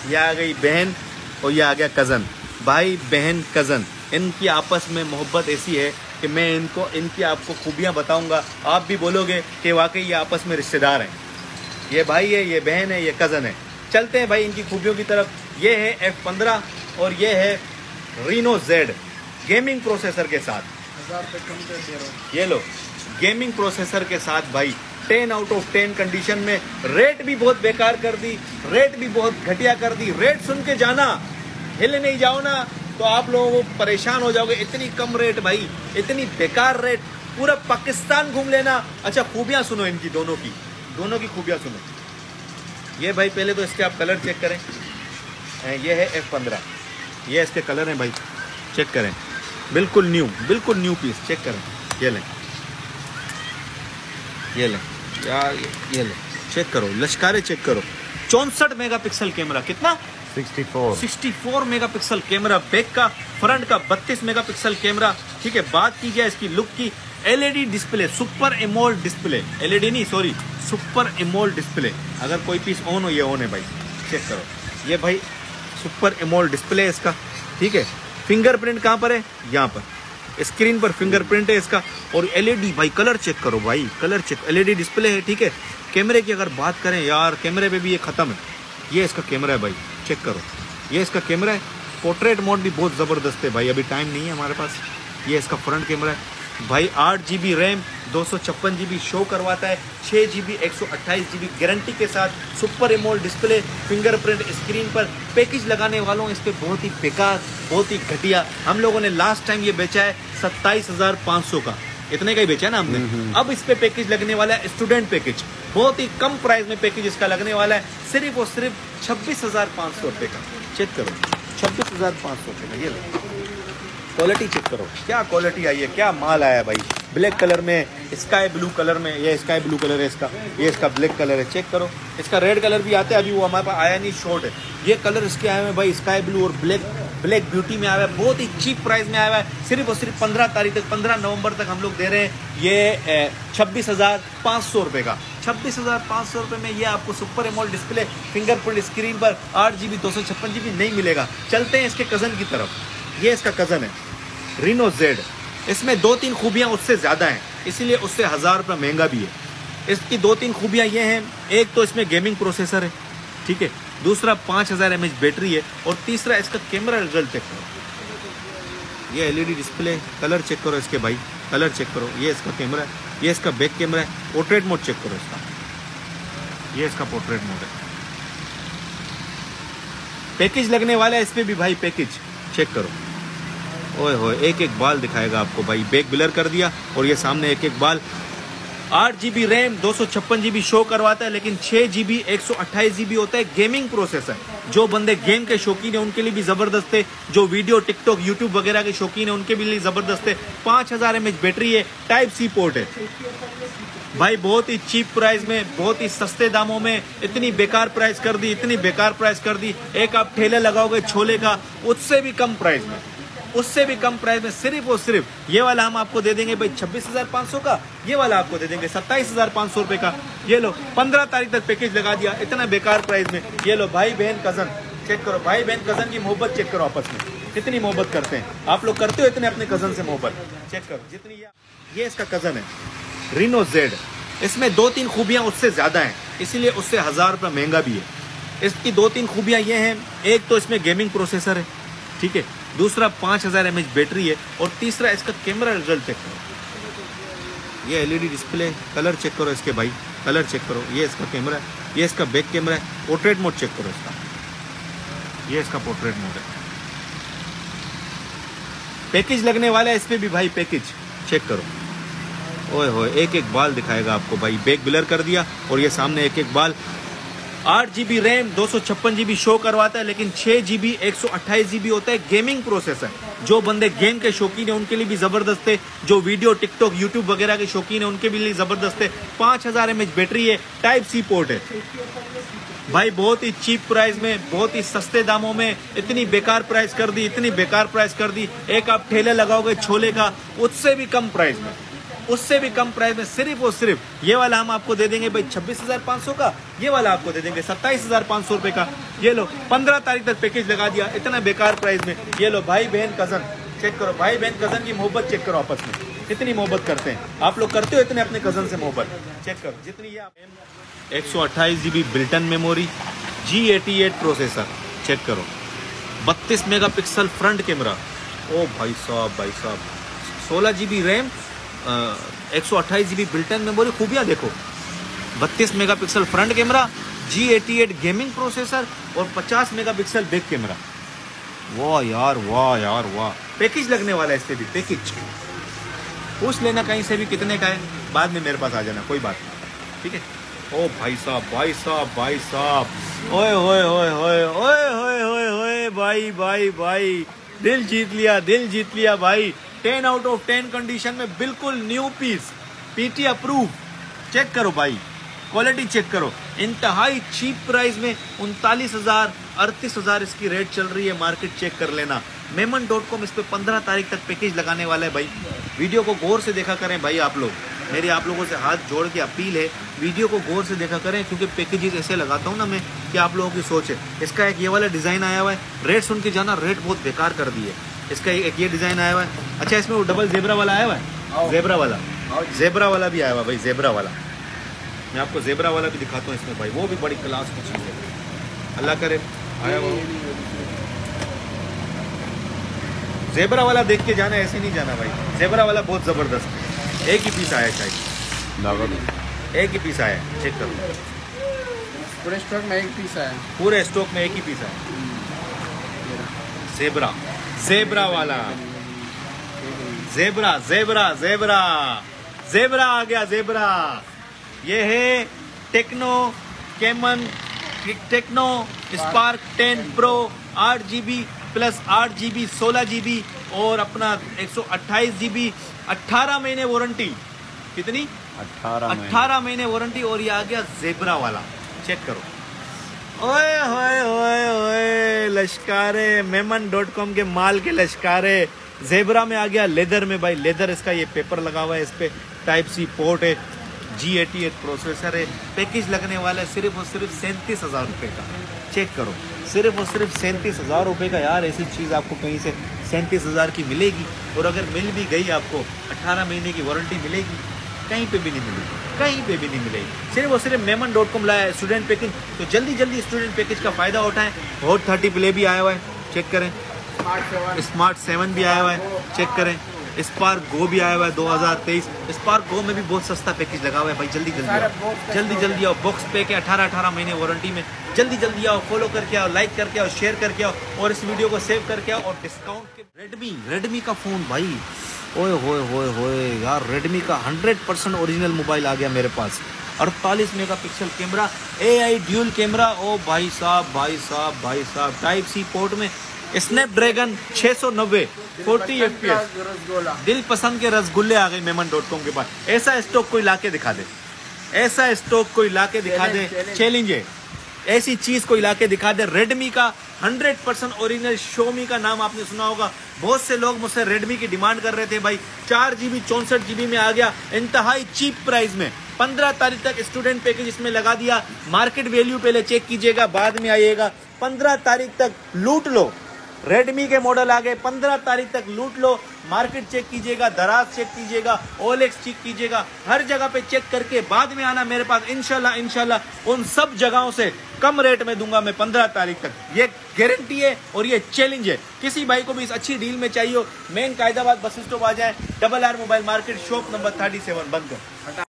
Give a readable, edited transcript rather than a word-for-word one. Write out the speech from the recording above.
ये आ गई बहन और ये आ गया कज़न। भाई बहन कज़न, इनकी आपस में मोहब्बत ऐसी है कि मैं इनकी आपको खूबियाँ बताऊँगा, आप भी बोलोगे कि वाकई ये आपस में रिश्तेदार हैं। ये भाई है, ये बहन है, ये कज़न है। चलते हैं भाई इनकी खूबियों की तरफ। ये है F15 और ये है रीनो Z गेमिंग प्रोसेसर के साथ। 1000 रुपये कम कर दे रहा हूँ। ये लो गेमिंग प्रोसेसर के साथ भाई 10 आउट ऑफ 10 कंडीशन में। रेट भी बहुत बेकार कर दी, रेट भी बहुत घटिया कर दी। रेट सुन के जाना, हिले नहीं जाओ ना तो आप लोगों को परेशान हो जाओगे। इतनी कम रेट भाई, इतनी बेकार रेट, पूरा पाकिस्तान घूम लेना। अच्छा खूबियाँ सुनो इनकी, दोनों की खूबियाँ सुनो। ये भाई पहले तो इसके आप कलर चेक करें। ये है F15, ये इसके कलर हैं भाई, चेक करें। बिल्कुल न्यू पीस, चेक करें। ये लें यार, ये लें, चेक करो, लश्कारे चेक करो। 64 मेगापिक्सल कैमरा, कितना 64 मेगापिक्सल कैमरा बैक का, फ्रंट का 32 मेगापिक्सल कैमरा। ठीक है, बात की जाए इसकी लुक की, LED display, super AMOLED display, LED नहीं सॉरी सुपर एमोल्ड डिस्प्ले। अगर कोई पीस ऑन हो, ये ऑन है भाई, चेक करो। ये भाई सुपर एमोल्ड डिस्प्ले है इसका। ठीक है, फिंगरप्रिंट कहाँ पर है, यहाँ पर स्क्रीन पर फिंगरप्रिंट है इसका। और एलईडी भाई, कलर चेक करो भाई, कलर चेक, एलईडी डिस्प्ले है। ठीक है, कैमरे की अगर बात करें यार, कैमरे पे भी ये खत्म है। ये इसका कैमरा है भाई, चेक करो, ये इसका कैमरा है। पोर्ट्रेट मोड भी बहुत ज़बरदस्त है भाई, अभी टाइम नहीं है हमारे पास। ये इसका फ्रंट कैमरा है भाई। 8 GB रैम, 256 GB शो करवाता है, 6 GB 128 GB गारंटी के साथ। Super AMOLED display, fingerprint screen पर। पैकेज लगाने वालों इस पर बहुत ही बेकार, बहुत ही घटिया। हम लोगों ने लास्ट टाइम ये बेचा है 27,500 का, इतने का ही बेचा है ना हमने। अब इस पे पैकेज लगने वाला है स्टूडेंट पैकेज, बहुत ही कम प्राइस में पैकेज इसका लगने वाला है, सिर्फ और सिर्फ 26,500 रुपये का। चेक करो, 26,500 रुपये का। ये लो, क्वालिटी चेक करो, क्या क्वालिटी आई है, क्या माल आया है भाई। ब्लैक कलर में, स्काई ब्लू कलर में, ये स्काई ब्लू कलर है इसका, ये इसका ब्लैक कलर है। चेक करो, इसका रेड कलर भी आता है, अभी वो हमारे पास आया नहीं, शॉर्ट है। ये कलर इसके आए हुए हैं भाई, स्काई ब्लू और ब्लैक ब्यूटी में आया है, बहुत ही चीप प्राइस में आया हुआ है। सिर्फ और सिर्फ 15 तारीख तक, 15 नवंबर तक हम लोग दे रहे हैं ये 26,500 रुपये का। 26,500 रुपये में ये आपको super AMOLED display, fingerprint screen पर, 8 GB 256 GB नहीं मिलेगा। चलते हैं इसके कज़न की तरफ। ये इसका कज़न है रीनो Z। इसमें 2-3 खूबियाँ उससे ज़्यादा हैं, इसीलिए उससे 1000 रुपये महंगा भी है। इसकी 2-3 खूबियाँ ये हैं, एक तो इसमें गेमिंग प्रोसेसर है, ठीक है, दूसरा 5000 mAh बैटरी है, और तीसरा इसका कैमरा रिजल्ट चेक करो। ये एलईडी डिस्प्ले, कलर चेक करो इसके भाई, कलर चेक करो। ये इसका कैमरा है, ये इसका बैक कैमरा है। पोर्ट्रेट मोड चेक करो इसका, ये इसका पोर्ट्रेट मोड है। पैकेज लगने वाला है इस पर भी भाई, पैकेज चेक करो। ओए होए, एक एक बाल दिखाएगा आपको भाई, बैक ब्लर कर दिया और ये सामने एक एक बाल। 8 GB रैम, 256 GB शो करवाता है, लेकिन 6 GB 128 GB होता है गेमिंग प्रोसेसर। जो बंदे गेम के शौकीन है उनके लिए भी ज़बरदस्त है, जो वीडियो टिकटॉक यूट्यूब वगैरह के शौकीन है उनके लिए ज़बरदस्त है। 5000 mAh बैटरी है, टाइप C पोर्ट है भाई, बहुत ही चीप प्राइस में, बहुत ही सस्ते दामों में। इतनी बेकार प्राइस कर दी, इतनी बेकार प्राइस कर दी। एक आप ठेले लगाओगे छोले का, उससे भी कम प्राइस में, उससे भी कम प्राइस में। सिर्फ और सिर्फ ये वाला हम आपको दे देंगे भाई 26,500 का, ये वाला आपको दे देंगे 27,500 रुपये का। ये लो, 15 तारीख तक पैकेज लगा दिया, इतना बेकार प्राइस में। ये लो भाई बहन कज़न, चेक करो, भाई बहन कज़न की मोहब्बत चेक करो, आपस में कितनी मोहब्बत करते हैं आप लोग। करते हो इतने अपने कज़न से मोहब्बत, चेक करो जितनी। ये इसका कज़न है रीनो Z। इसमें 2-3 खूबियाँ उससे ज़्यादा हैं, इसीलिए उससे 1000 रुपये महंगा भी है। इसकी 2-3 खूबियाँ ये हैं, एक तो इसमें गेमिंग प्रोसेसर है, ठीक है, दूसरा 5000 mAh बैटरी है, और तीसरा इसका कैमरा रिजल्ट चेक करो। ये एलईडी डिस्प्ले, कलर चेक करो इसके भाई, कलर चेक करो। ये इसका कैमरा है, ये इसका बैक कैमरा है। पोर्ट्रेट मोड चेक करो इसका, ये इसका पोर्ट्रेट मोड है। पैकेज लगने वाला है इस पे भी भाई, पैकेज चेक करो। ओए होए, एक एक बाल दिखाएगा आपको भाई, बैक ब्लर कर दिया और ये सामने एक एक बाल। 8 GB रैम, 256 GB शो करवाता है, लेकिन 6 GB 128 GB होता है गेमिंग प्रोसेसर। जो बंदे गेम के शौकीन है उनके लिए भी ज़बरदस्त है, जो वीडियो टिकटॉक यूट्यूब वगैरह के शौकीन है उनके भी लिए ज़बरदस्त है। 5000 mAh बैटरी है, टाइप C पोर्ट है भाई, बहुत ही चीप प्राइस में, बहुत ही सस्ते दामों में। इतनी बेकार प्राइस कर दी, इतनी बेकार प्राइस कर दी। एक आप ठेले लगाओगे छोले का, उससे भी कम प्राइस में, उससे भी कम प्राइस में सिर्फ और सिर्फ ये वाला हम आपको दे देंगे भाई 26,500 का, ये वाला आपको दे देंगे 27,500 रुपए का। ये लो 15 तारीख तक पैकेज लगा दिया इतना बेकार प्राइस में। ये लो भाई बहन कजन चेक करो, भाई बहन कजन की मोहब्बत चेक करो, आपस में कितनी मोहब्बत करते हैं आप लोग, करते हो इतने अपने कजन से मोहब्बत, चेक करो जितनी ये। 128 GB built in memory, G88 processor, check करो, 32 मेगापिक्सल फ्रंट कैमरा, ओ भाई साहब 16 GB RAM, 128 GB built in memory, खूबियाँ देखो, 32 megapixel front camera, G88 gaming processor और 50 मेगापिक्सल बैक कैमरा। वाह यार वाह, पैकेज लगने वाला है इस पे भी, पैकेज पूछ लेना कहीं से भी कितने का है, बाद में मेरे पास आ जाना, कोई बात नहीं, ठीक है। ओ भाई साहब, ओए भाई, दिल जीत लिया भाई, 10 आउट ऑफ 10 कंडीशन में, बिल्कुल new piece, PT approve, check करो भाई, क्वालिटी चेक करो, इंतहाई चीप प्राइस में 39,000 38,000 इसकी रेट चल रही है, मार्केट चेक कर लेना। Memon.com इस पे 15 तारीख तक पैकेज लगाने वाला है भाई। वीडियो को गौर से देखा करें भाई, आप लोग, मेरी आप लोगों से हाथ जोड़ के अपील है, वीडियो को गौर से देखा करें, क्योंकि पैकेजेस ऐसे लगाता हूँ ना मैं कि आप लोगों की सोच है। इसका एक ये वाला डिज़ाइन आया हुआ है, रेट सुन के जाना, रेट बहुत बेकार कर दी है। इसका एक ये डिज़ाइन आया हुआ है, अच्छा इसमें वो डबल जेब्रा वाला आया हुआ है, जेब्रा वाला भी आया हुआ भाई, जेब्रा वाला, मैं आपको जेब्रा वाला भी दिखाता हूँ इसमें भाई, वो भी बड़ी क्लास की चीज़ है, अल्लाह करे आया वो जेब्रा वाला देख के जाना, ऐसे नहीं जाना भाई, जेब्रा वाला बहुत ज़बरदस्त है। एक ही पीस आया शायद, एक ही पीस आया, चेक करो, पूरे स्टॉक में एक पीस आया, पूरे स्टॉक में एक ही पीस आया, जेब्रा वाला, जेब्रा आ गया, जेब्रा। ये है Tecno Spark 10 pro 8 GB plus 8 GB 16 GB और अपना 128 GB, 18 महीने वारंटी, कितनी 18 महीने वारंटी, और ये आ गया जेब्रा वाला, चेक करो, ओए होए लश्कारे, Memon.com के माल के लश्कारे। जेब्रा में आ गया लेदर में भाई, लेदर इसका ये पेपर लगा हुआ है, इस पे Type-C पोर्ट है, G88 प्रोसेसर है, पैकेज लगने वाला है सिर्फ और सिर्फ 37,000 रुपये का, चेक करो, सिर्फ और सिर्फ 37,000 रुपये का यार। ऐसी चीज़ आपको कहीं से 37,000 की मिलेगी, और अगर मिल भी गई आपको 18 महीने की वारंटी मिलेगी, कहीं पे भी नहीं मिलेगी, सिर्फ और सिर्फ Memon.com लाया है स्टूडेंट पैकेज। तो जल्दी स्टूडेंट पैकेज का फ़ायदा उठाएं। हॉट 30 प्ले भी आया हुआ है, चेक करें, स्मार्ट 7 भी आया हुआ है, चेक करें, स्पार्क गो भी आया हुआ है 2023, स्पार्क गो में भी बहुत सस्ता पैकेज लगा हुआ है भाई। जल्दी आओ, बॉक्स पे के 18 महीने वारंटी में, जल्दी आओ, फॉलो करके आओ, लाइक करके आओ, शेयर करके आओ, और इस वीडियो को सेव करके आओ, और डिस्काउंट के रेडमी का फ़ोन भाई, ओए होए यार, रेडमी का 100% ओरिजिनल मोबाइल आ गया मेरे पास, 48 megapixel camera, AI dual camera, ओ भाई साहब, Type-C पोर्ट में, स्नैपड्रैगन 690 40 FPS, दिल पसंद के रसगुल्ले आ गए Memon.com के पास। ऐसा स्टॉक कोई लाके दिखा दे, चैलेंज है, ऐसी चीज कोई लाके दिखा दे। रेडमी का 100% ओरिजिनल, Xiaomi का नाम आपने सुना होगा, बहुत से लोग मुझसे रेडमी की डिमांड कर रहे थे भाई। 4 GB 64 GB में आ गया, इंतहाई चीप प्राइस में। 15 तारीख तक स्टूडेंट पैकेज इसमें लगा दिया, मार्केट वैल्यू पहले चेक कीजिएगा, बाद में आइएगा। 15 तारीख तक लूट लो, रेडमी के मॉडल आ गए, 15 तारीख तक लूट लो, मार्केट चेक कीजिएगा, दराज चेक कीजिएगा, OLX चेक कीजिएगा, हर जगह पे चेक करके बाद में आना मेरे पास। इंशाल्लाह उन सब जगहों से कम रेट में दूंगा मैं 15 तारीख तक, ये गारंटी है और ये चैलेंज है। किसी भाई को भी इस अच्छी डील में चाहिए, मेन कायदाबाद बस स्टॉप आ जाए, RR mobile market, shop number 37, बंद कर।